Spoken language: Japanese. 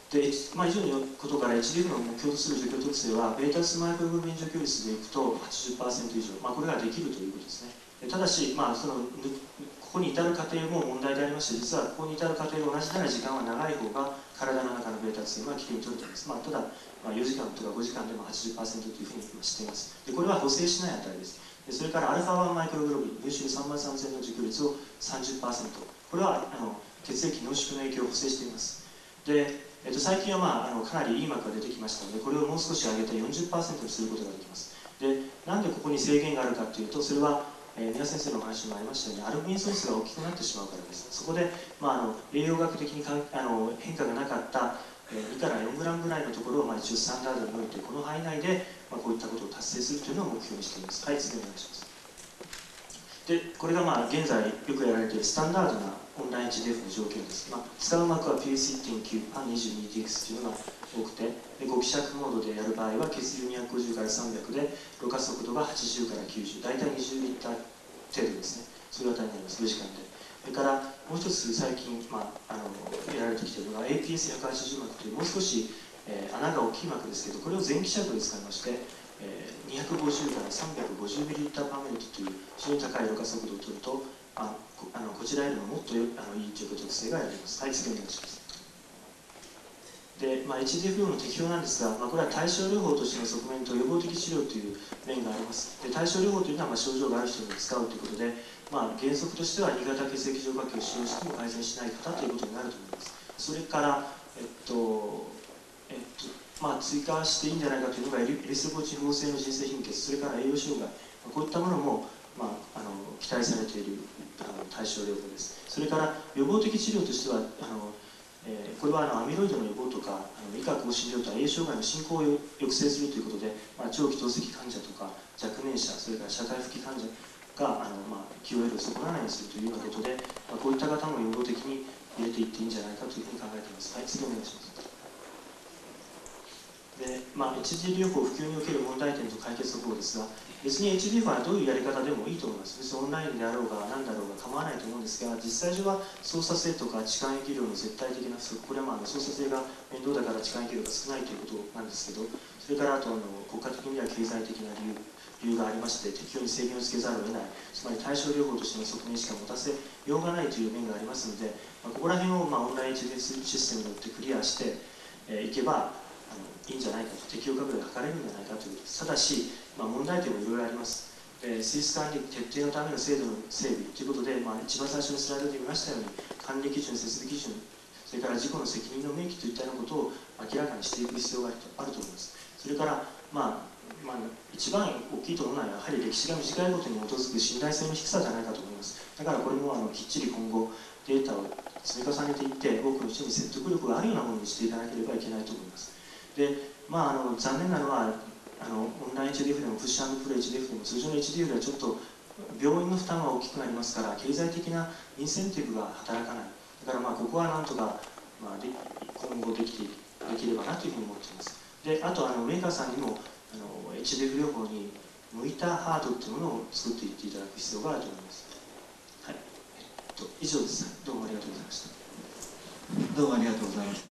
で、以上のことから HDF の目標とする除去特性は、ベータ2マイクログルメン除去率でいくと 80% 以上、これができるということですね。ただし、ここに至る過程も問題でありまして、実はここに至る過程が同じなら時間は長い方が体の中のベータ2はきれいに取れています。ただ、4時間とか5時間でも 80% というふうにしています。でこれは補正しない値です。でそれから α1 マイクログロビン、入手3万3000の除去率を 30%。これは血液濃縮の影響を補正しています。で最近は、かなりいい膜が出てきましたので、これをもう少し上げて 40% にすることができます。でなんでここに制限があるかというと、それは宮先生のお話にもありましたように、アルブミン素質が大きくなってしまうからです。そこで、栄養学的に変化がなかった2から4グラムぐらいのところを、一応スタンダードにおいて、この範囲内で、こういったことを達成するというのを目標にしています。はい、次お願いします。でこれが現在よくやられているスタンダードなオンライン HDF の条件です。使う膜は PS1.9、PAN22DX というのが多くて、で5希釈モードでやる場合は血流250から300で、ろ過速度が80から90、大体20リッター程度ですね。そういう値になります、4時間で。それからもう一つ最近、やられてきているのが APS180 膜というもう少し、穴が大きい膜ですけど、これを全希釈で使いまして、250から350ミリリッターパーミニットという非常に高いろ過速度を取ると、こちらよりももっといい除去特性が得られます。はい、次お願いします。で、HDF の適用なんですが、これは対症療法としての側面と予防的治療という面があります。で対症療法というのは症状がある人に使うということで、原則としては2型血液浄化器を使用しても改善しない方ということになると思います。それから追加していいんじゃないかというのがエリスロポチン合成の腎性貧血、それから栄養障害、こういったものも、期待されている対症療法です。それから予防的治療としてはこれはアミロイドの予防とか以下香辛料とは栄養障害の進行を抑制するということで、長期透析患者とか若年者、それから社会復帰患者がQOL を損なわないようにするというようなことで、こういった方も予防的に入れていっていいんじゃないかというふうに考えています。はい、次お願いします。でHDF 療法普及における問題点と解決方法ですが、別に HDF はどういうやり方でもいいと思います。別にオンラインであろうが何だろうが構わないと思うんですが、実際上は操作性とか置換液量の絶対的な不足、これは操作性が面倒だから置換液量が少ないということなんですけど、それからあと国家的には経済的な理由がありまして、適用に制限をつけざるを得ない、つまり対症療法としての側面しか持たせようがないという面がありますので、ここら辺をオンライン HDF システムによってクリアしていけばいいんじゃないかと、適用拡大が図れるんじゃないかということです。ただし、問題点もいろいろあります。水質管理徹底のための制度の整備ということで、一番最初のスライドで見ましたように、管理基準、設備基準、それから事故の責任の明記といったようなことを明らかにしていく必要があると思います。それから、一番大きいと思うのは、やはり歴史が短いことに基づく信頼性の低さじゃないかと思います。だからこれもきっちり今後、データを積み重ねていって、多くの人に説得力があるようなものにしていかなければいけないと思います。で残念なのはオンライン HDF でもプッシュ&プル HDF でも通常の HDF ではちょっと病院の負担は大きくなりますから、経済的なインセンティブが働かない。だからここはなんとか、今後できればなというふうに思っています。であとメーカーさんにもHDF 療法に向いたハードっていうものを作っていっていただく必要があると思います。はい、以上です。どうもありがとうございました。 どうもありがとうございました。